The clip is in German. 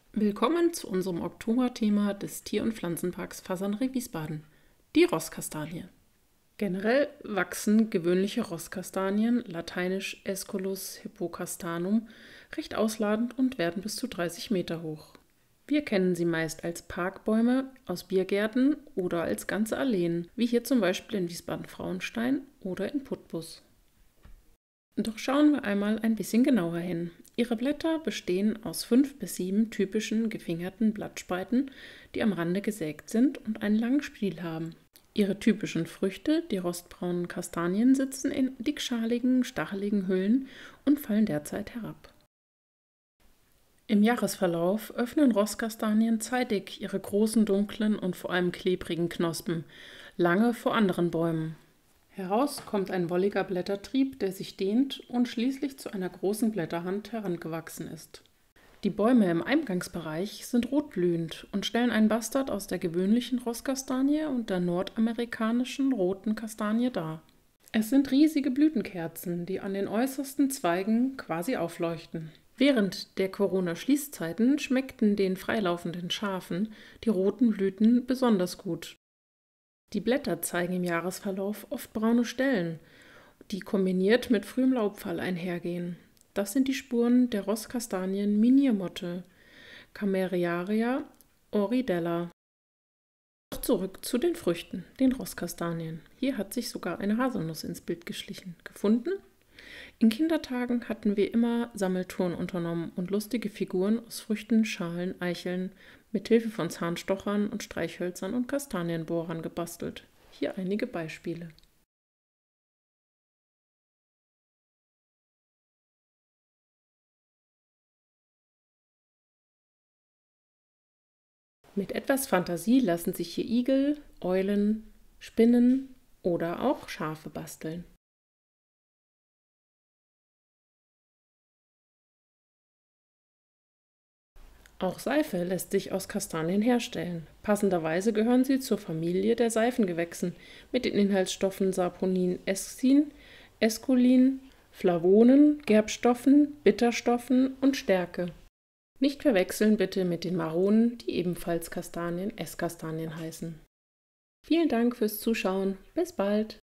Willkommen zu unserem Oktoberthema des Tier- und Pflanzenparks Fasanry Wiesbaden, die Rosskastanie. Generell wachsen gewöhnliche Rosskastanien, lateinisch Aesculus hippocastanum, recht ausladend und werden bis zu 30 Meter hoch. Wir kennen sie meist als Parkbäume aus Biergärten oder als ganze Alleen, wie hier zum Beispiel in Wiesbaden-Frauenstein oder in Putbus. Doch schauen wir einmal ein bisschen genauer hin. Ihre Blätter bestehen aus 5 bis 7 typischen gefingerten Blattspreiten, die am Rande gesägt sind und einen langen Stiel haben. Ihre typischen Früchte, die rostbraunen Kastanien, sitzen in dickschaligen, stacheligen Hüllen und fallen derzeit herab. Im Jahresverlauf öffnen Rosskastanien zeitig ihre großen, dunklen und vor allem klebrigen Knospen, lange vor anderen Bäumen. Heraus kommt ein wolliger Blättertrieb, der sich dehnt und schließlich zu einer großen Blätterhand herangewachsen ist. Die Bäume im Eingangsbereich sind rotblühend und stellen einen Bastard aus der gewöhnlichen Rosskastanie und der nordamerikanischen roten Kastanie dar. Es sind riesige Blütenkerzen, die an den äußersten Zweigen quasi aufleuchten. Während der Corona-Schließzeiten schmeckten den freilaufenden Schafen die roten Blüten besonders gut. Die Blätter zeigen im Jahresverlauf oft braune Stellen, die kombiniert mit frühem Laubfall einhergehen. Das sind die Spuren der Rosskastanien-Miniermotte Cameriaria oridella. Doch zurück zu den Früchten, den Rosskastanien. Hier hat sich sogar eine Haselnuss ins Bild geschlichen. Gefunden? In Kindertagen hatten wir immer Sammeltouren unternommen und lustige Figuren aus Früchten, Schalen, Eicheln mit Hilfe von Zahnstochern und Streichhölzern und Kastanienbohrern gebastelt. Hier einige Beispiele. Mit etwas Fantasie lassen sich hier Igel, Eulen, Spinnen oder auch Schafe basteln. Auch Seife lässt sich aus Kastanien herstellen. Passenderweise gehören sie zur Familie der Seifengewächsen mit den Inhaltsstoffen Saponin, Essin, Esculin, Flavonen, Gerbstoffen, Bitterstoffen und Stärke. Nicht verwechseln bitte mit den Maronen, die ebenfalls Kastanien, Esskastanien heißen. Vielen Dank fürs Zuschauen. Bis bald!